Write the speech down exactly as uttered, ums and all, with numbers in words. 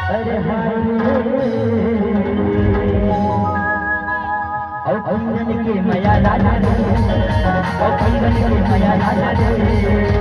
अरे हाय औ कंगन के माया राजा रे, औ कंगन के माया राजा रे।